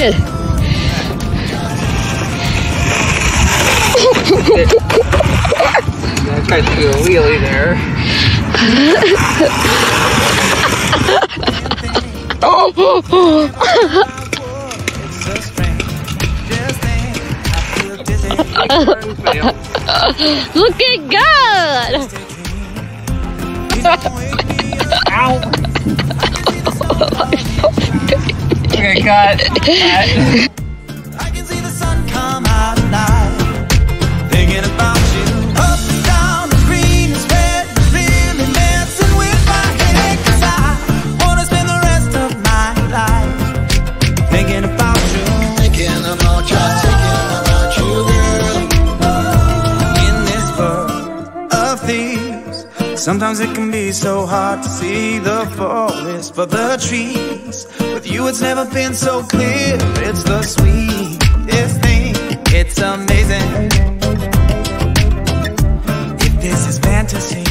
Good. I tried to do a wheelie there. Looking good. Ow. Okay, cut. I can see the sun come out at night, thinking about you. Up and down, the screen is red, really messing with my head. 'Cause I wanna spend the rest of my life thinking about you. Thinking about you, girl. In this world of thieves, sometimes it can be so hard to see the forest for the trees. With you it's never been so clear. It's the sweetest thing. It's amazing. If this is fantasy,